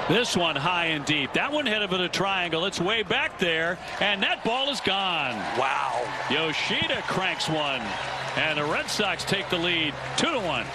This one high and deep. That one hit over the triangle. It's way back there, and that ball is gone. Wow. Yoshida cranks one, and the Red Sox take the lead 2-1.